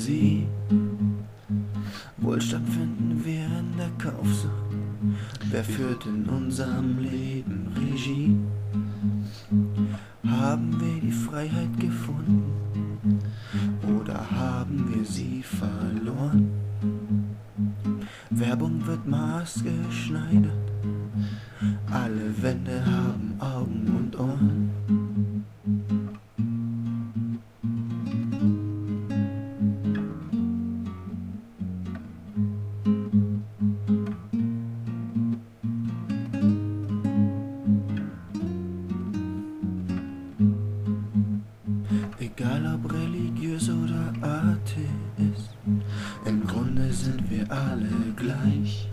sie. Wohlstand finden wir in der Kaufsucht. Wer führt in unserem Leben Regie? Haben wir die Freiheit gefunden oder haben wir sie verloren? Werbung wird maßgeschneidert, alle Wände haben Augen und Ohren. Egal ob religiös oder Atheist, im Grunde sind wir alle gleich.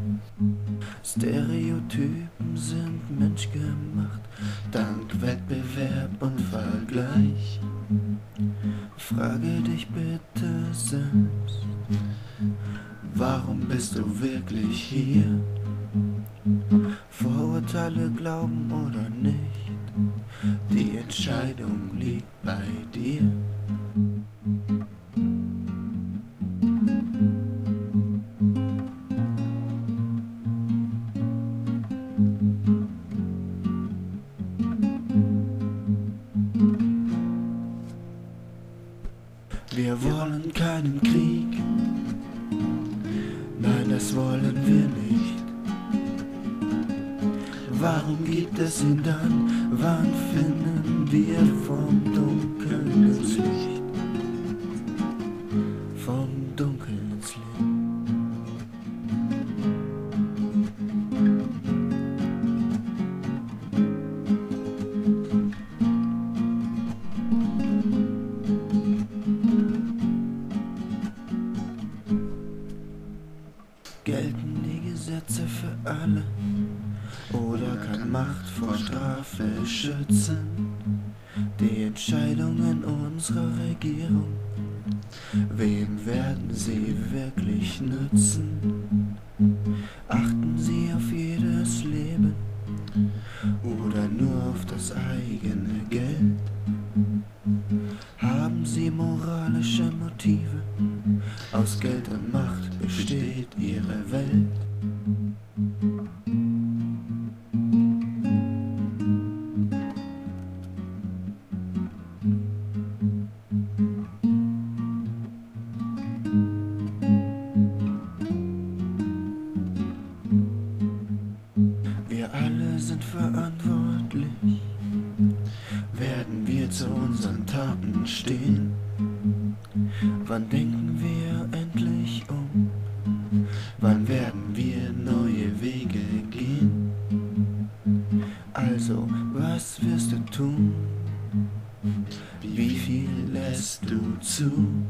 Stereotypen sind menschgemacht, dank Wettbewerb und Vergleich. Frage dich bitte selbst, warum bist du wirklich hier? Vorurteile glauben oder nicht, die Entscheidung liegt bei dir. Wir wollen keinen Krieg, nein, das wollen wir nicht. Warum gibt es ihn dann? Wann finden wir vom Dunkeln ins Licht? Vom Dunkeln ins Licht. Gelten die Gesetze für alle? Oder kann Macht vor Strafe schützen? Die Entscheidungen unserer Regierung, wem werden sie wirklich nützen? Achten sie auf jedes Leben oder nur auf das eigene Geld? Haben sie moralische Motive? Aus Geld und Macht besteht ihre Welt. Wir alle sind verantwortlich. Werden wir zu unseren Taten stehen? Wann denken wir endlich um? Wann werden wir neue Wege gehen? Also, was wirst du tun? Wie viel lässt du zu?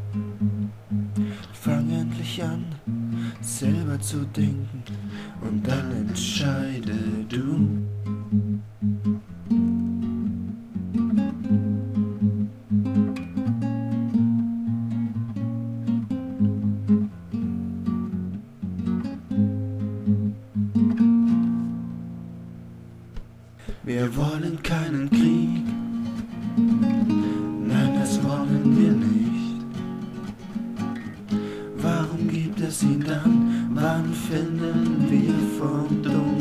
Fang endlich an, selber zu denken und dann entscheide du. Wir wollen keinen Krieg, nein, das wollen wir nicht. Warum gibt es ihn dann? Wann finden wir vom Dunkeln